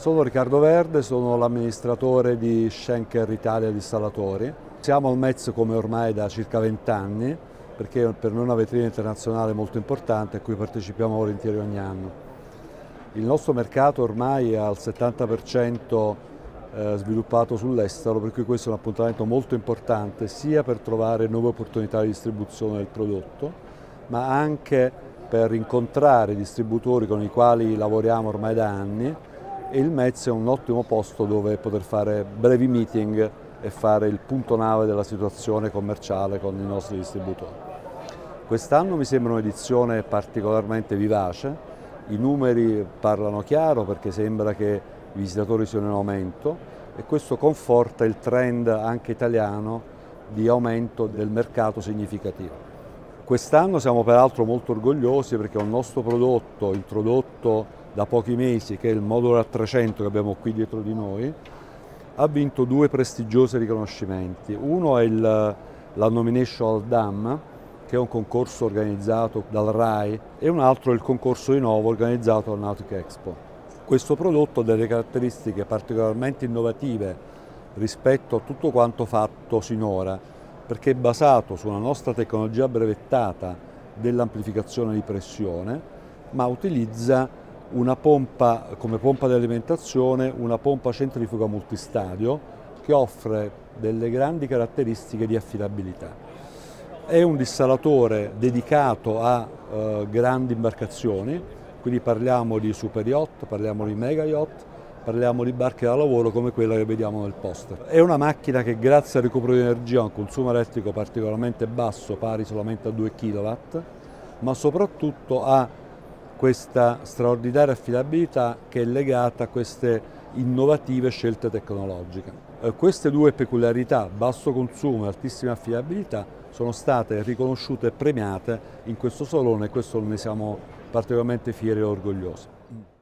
Sono Riccardo Verde, sono l'amministratore di Schenker Italia Distallatori. Siamo al METS come ormai da circa 20 anni, perché per noi è una vetrina internazionale molto importante a cui partecipiamo volentieri ogni anno. Il nostro mercato ormai è al 70% sviluppato sull'estero, per cui questo è un appuntamento molto importante sia per trovare nuove opportunità di distribuzione del prodotto, ma anche per incontrare i distributori con i quali lavoriamo ormai da anni, e il METS è un ottimo posto dove poter fare brevi meeting e fare il punto nave della situazione commerciale con i nostri distributori. Quest'anno mi sembra un'edizione particolarmente vivace, i numeri parlano chiaro perché sembra che i visitatori siano in aumento e questo conforta il trend anche italiano di aumento del mercato significativo. Quest'anno siamo peraltro molto orgogliosi perché un nostro prodotto introdotto da pochi mesi, che è il Modular 300 che abbiamo qui dietro di noi, ha vinto due prestigiosi riconoscimenti. Uno è la Nomination al DAM, che è un concorso organizzato dal RAI, e un altro è il concorso Innova organizzato dal Nautic Expo. Questo prodotto ha delle caratteristiche particolarmente innovative rispetto a tutto quanto fatto sinora, perché è basato su una nostra tecnologia brevettata dell'amplificazione di pressione, ma utilizza una pompa come pompa di alimentazione, una pompa centrifuga multistadio che offre delle grandi caratteristiche di affidabilità. È un dissalatore dedicato a grandi imbarcazioni, quindi parliamo di super yacht, parliamo di mega yacht, parliamo di barche da lavoro come quella che vediamo nel poster. È una macchina che grazie al recupero di energia ha un consumo elettrico particolarmente basso, pari solamente a 2 kW, ma soprattutto ha questa straordinaria affidabilità che è legata a queste innovative scelte tecnologiche. Queste due peculiarità, basso consumo e altissima affidabilità, sono state riconosciute e premiate in questo salone e questo ne siamo particolarmente fieri e orgogliosi.